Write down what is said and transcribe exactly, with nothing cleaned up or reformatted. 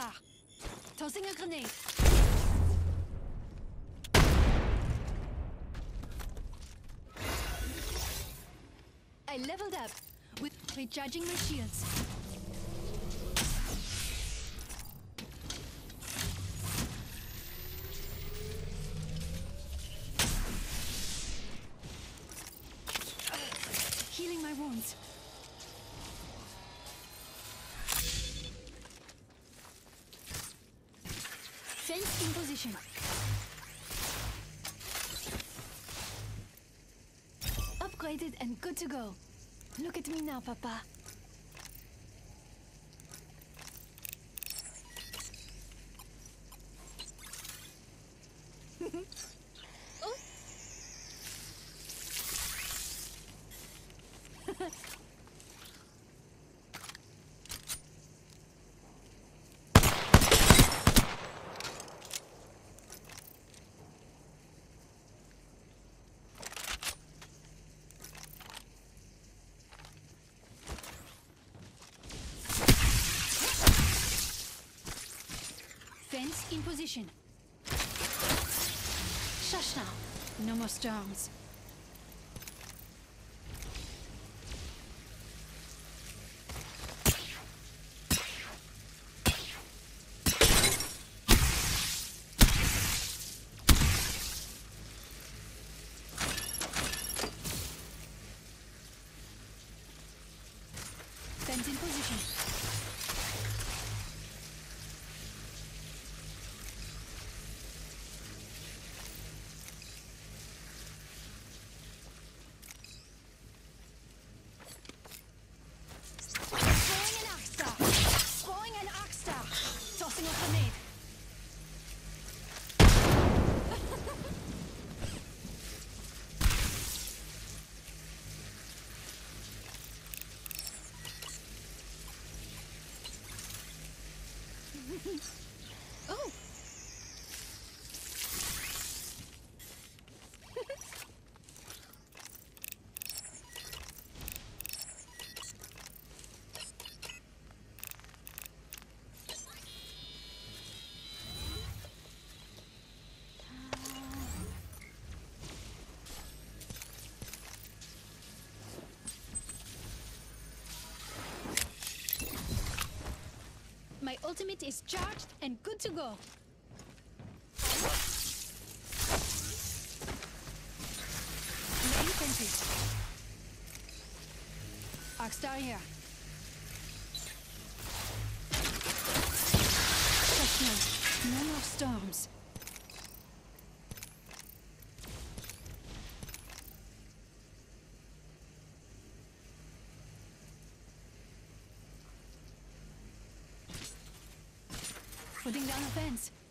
star. Tossing a grenade. I leveled up with recharging my shields. Healing my wounds. Fence in position. Upgraded and good to go. Look at me now, Papa. Oh. Fence in position. Shush now. No more storms. Fence in position. Oh! My ultimate is charged and good to go. Main fences. Arcstar here. Just now. No more storms. Putting down a fence.